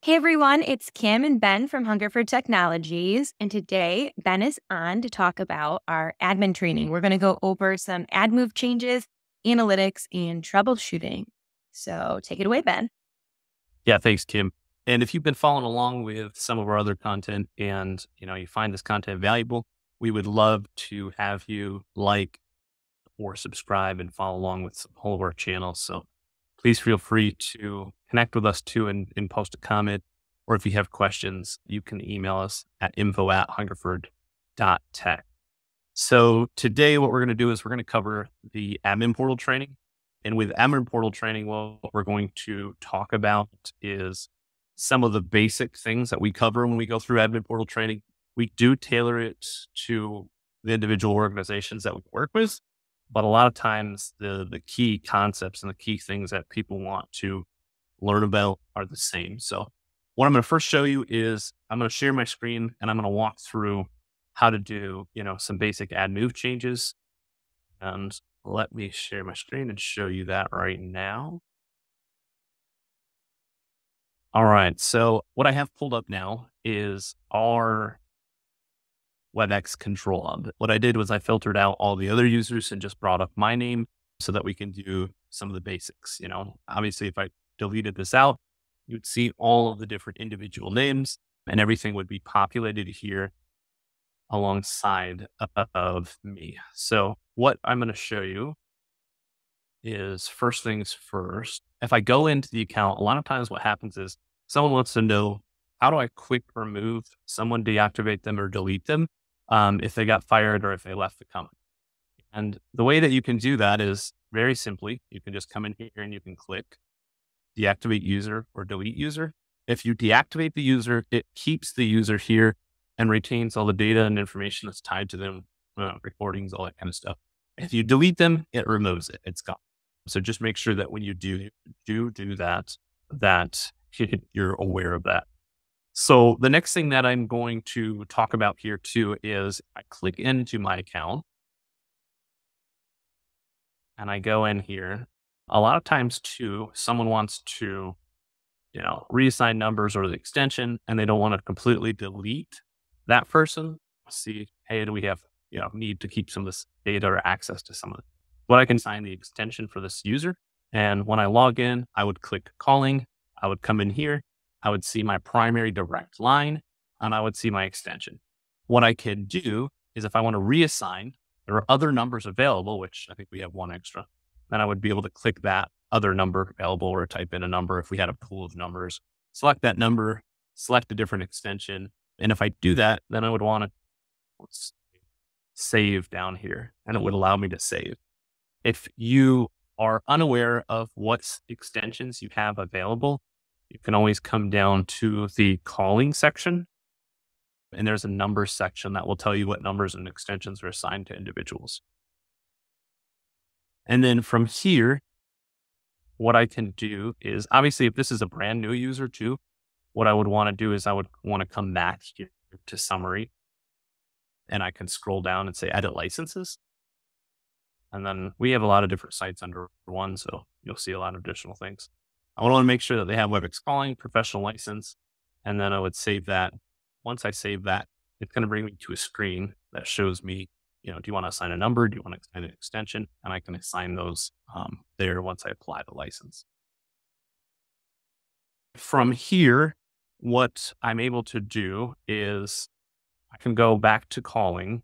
Hey everyone, it's Kim and Ben from Hungerford Technologies. And today Ben is on to talk about our admin training. We're going to go over some Admove changes, analytics, and troubleshooting. So take it away, Ben. Yeah, thanks, Kim. And if you've been following along with some of our other content and you find this content valuable, we would love to have you like or subscribe and follow along with all of our channels. So please feel free to connect with us too and post a comment. Or if you have questions, you can email us at info@hungerford.tech. So today what we're going to do is we're going to cover the admin portal training. And with admin portal training, what we're going to talk about is some of the basic things that we cover when we go through admin portal training. We do tailor it to the individual organizations that we work with, but a lot of times the key concepts and the key things that people want to learn about are the same. So what I'm going to first show you is I'm going to share my screen and I'm going to walk through how to do, some basic Admove changes. And let me share my screen and show you that right now. All right. So what I have pulled up now is our Webex control hub. What I did was I filtered out all the other users and just brought up my name so that we can do some of the basics. Obviously if I deleted this out, you'd see all of the different individual names and everything would be populated here alongside of me. So what I'm going to show you is first things first. If I go into the account, a lot of times what happens is someone wants to know, how do I quick remove someone, deactivate them or delete them if they got fired or if they left the company. And the way that you can do that is very simply, you can just come in here and you can click deactivate user or delete user. If you deactivate the user, it keeps the user here and retains all the data and information that's tied to them, recordings, all that kind of stuff. If you delete them, it removes it. It's gone. So just make sure that when you do that, that you're aware of that. So the next thing that I'm going to talk about here too is I click into my account and I go in here. A lot of times too, someone wants to, reassign numbers or the extension, and they don't want to completely delete that person. See, hey, do we have, need to keep some of this data or access to some of it? Well, I can assign the extension for this user. And when I log in, I would click calling. I would come in here. I would see my primary direct line and I would see my extension. What I could do is if I want to reassign, there are other numbers available, which I think we have one extra, then I would be able to click that other number available or type in a number if we had a pool of numbers, select that number, select a different extension. And if I do that, then I would want to save down here and it would allow me to save. If you are unaware of what extensions you have available, you can always come down to the calling section and there's a numbers section that will tell you what numbers and extensions are assigned to individuals. And then from here, what I can do is obviously if this is a brand new user too, what I would want to do is I would want to come back here to summary and I can scroll down and say edit licenses. And then we have a lot of different sites under one, so you'll see a lot of additional things. I want to make sure that they have Webex calling, professional license, and then I would save that. Once I save that, it's going to bring me to a screen that shows me, do you want to assign a number? Do you want to assign an extension? And I can assign those there once I apply the license. From here, what I'm able to do is I can go back to calling.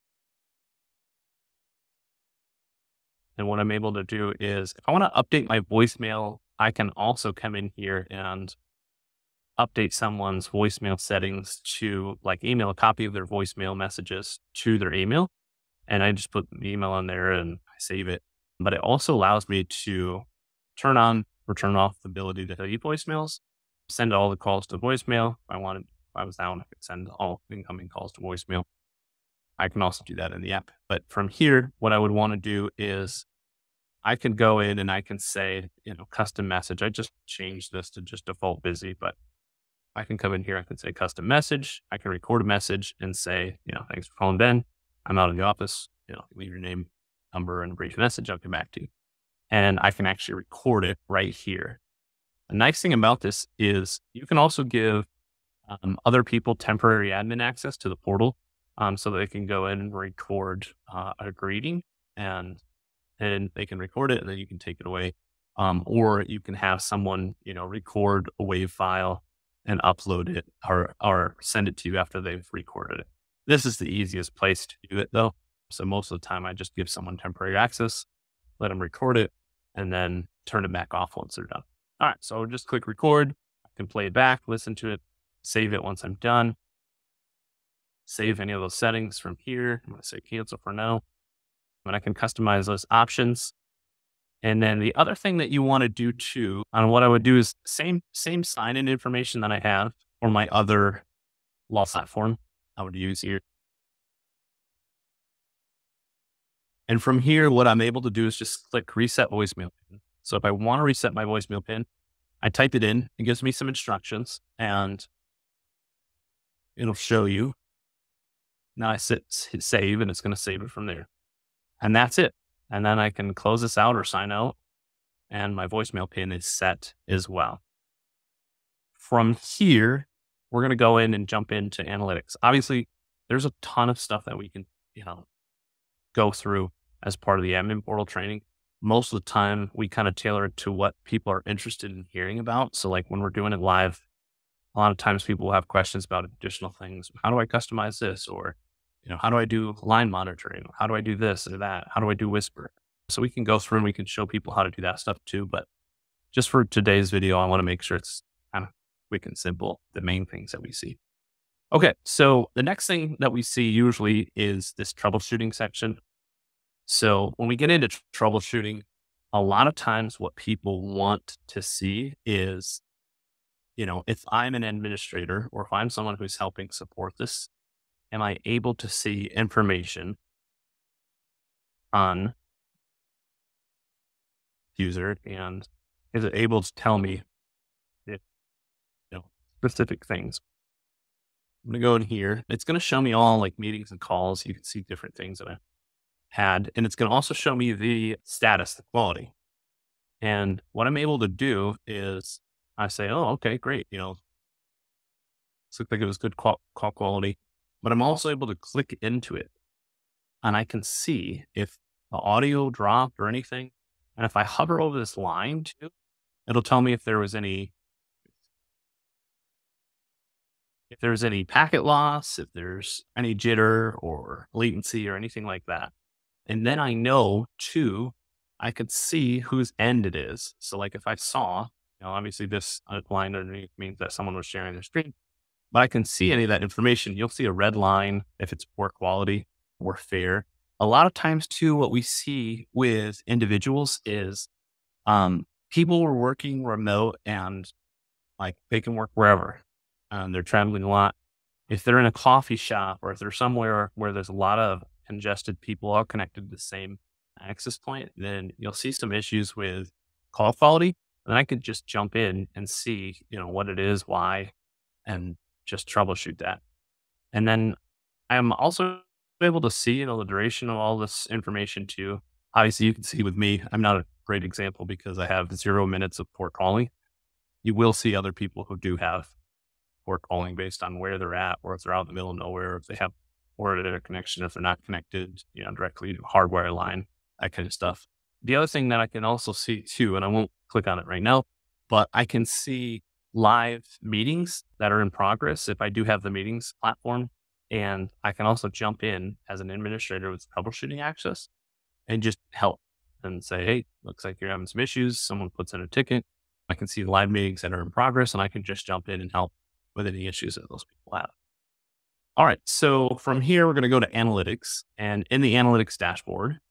And what I'm able to do is if I want to update my voicemail, I can also come in here and update someone's voicemail settings to email a copy of their voicemail messages to their email. And I just put the email on there and I save it. But it also allows me to turn on or turn off the ability to delete voicemails, send all the calls to voicemail. If I was down, I could send all incoming calls to voicemail. I can also do that in the app. But from here, what I would want to do is I can go in and I can say, custom message. I just changed this to just default busy, but I can come in here. I can say custom message. I can record a message and say, thanks for calling Ben. I'm out of the office, leave your name, number, and a brief message. I'll come back to you. And I can actually record it right here. The nice thing about this is you can also give other people temporary admin access to the portal, so that they can go in and record a greeting, and they can record it and then you can take it away. Or you can have someone, record a WAV file and upload it or send it to you after they've recorded it. This is the easiest place to do it though. So most of the time I just give someone temporary access, let them record it, and then turn it back off once they're done. All right. So just click record. I can play it back, listen to it, save it once I'm done. Save any of those settings from here. I'm going to say cancel for now. And I can customize those options. And then the other thing that you want to do too, and what I would do is same sign-in information that I have for my other law platform I would use here. And from here, what I'm able to do is just click reset voicemail pin. So if I want to reset my voicemail pin, I type it in, it gives me some instructions, and it'll show you. Now I hit save, and it's going to save it from there. And that's it. And then I can close this out or sign out, and my voicemail pin is set as well. From here, we're going to go in and jump into analytics. Obviously, there's a ton of stuff that we can, go through as part of the admin portal training. Most of the time, we kind of tailor it to what people are interested in hearing about. So like when we're doing it live, a lot of times people will have questions about additional things. How do I customize this? Or, how do I do line monitoring? How do I do this or that? How do I do Whisper? So we can go through and we can show people how to do that stuff too. But just for today's video, I want to make sure it's kind of quick and simple, the main things that we see. Okay, so the next thing that we see usually is this troubleshooting section. So when we get into troubleshooting, a lot of times what people want to see is, if I'm an administrator or if I'm someone who's helping support this, am I able to see information on user, and is it able to tell me if, specific things? I'm going to go in here. It's going to show me all like meetings and calls. You can see different things that I had, and it's going to also show me the status, the quality. And what I'm able to do is I say, oh, okay, great. This looked like it was good call quality, but I'm also able to click into it and I can see if the audio dropped or anything. And if I hover over this line too, it'll tell me if there was any packet loss, if there's any jitter or latency or anything like that. And then I know too, I could see whose end it is. So like if I saw, obviously this line underneath means that someone was sharing their screen, but I can see any of that information. You'll see a red line if it's poor quality or fair. A lot of times too, what we see with individuals is people were working remote and like they can work wherever. They're traveling a lot. If they're in a coffee shop or if they're somewhere where there's a lot of congested people all connected to the same access point, then you'll see some issues with call quality. And I could just jump in and see, what it is, why, and just troubleshoot that. And then I'm also able to see, the duration of all this information too. Obviously, you can see with me, I'm not a great example because I have 0 minutes of poor calling. You will see other people who do have poor calling based on where they're at, or if they're out in the middle of nowhere, if they have poor internet connection, if they're not connected, directly to a hardwire line, that kind of stuff. The other thing that I can also see too, and I won't click on it right now, but I can see live meetings that are in progress if I do have the meetings platform. And I can also jump in as an administrator with troubleshooting access and just help and say, hey, looks like you're having some issues. Someone puts in a ticket. I can see the live meetings that are in progress and I can just jump in and help with any issues that those people have. All right. So from here, we're going to go to analytics, and in the analytics dashboard,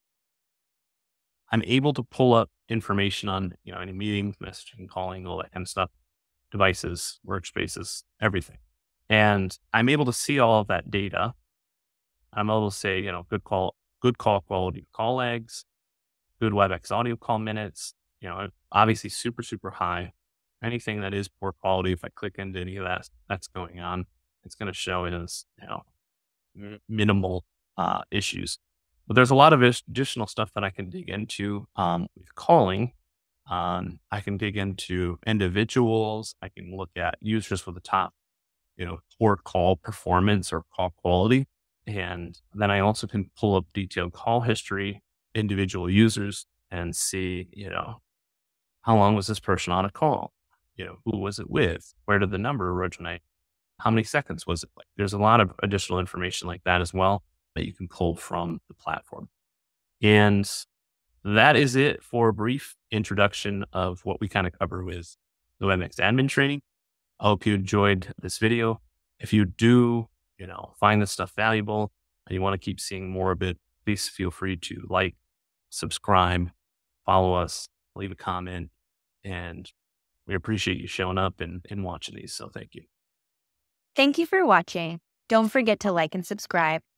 I'm able to pull up information on, any meetings, messaging, calling, all that kind of stuff, devices, workspaces, everything. And I'm able to see all of that data. I'm able to say, good call quality, call lags, good Webex audio call minutes, obviously super, super high. Anything that is poor quality, if I click into any of that, that's going on, it's going to show it as, minimal issues. But there's a lot of additional stuff that I can dig into with calling. I can dig into individuals. I can look at users with the top, core call performance or call quality. And then I also can pull up detailed call history, individual users, and see, how long was this person on a call? Who was it with? Where did the number originate? How many seconds was it? Like, there's a lot of additional information like that as well that you can pull from the platform. And that is it for a brief introduction of what we kind of cover with the Webex admin training. I hope you enjoyed this video. If you do, find this stuff valuable and you want to keep seeing more of it, please feel free to like, subscribe, follow us, leave a comment, and we appreciate you showing up and watching these. So thank you. Thank you for watching. Don't forget to like and subscribe.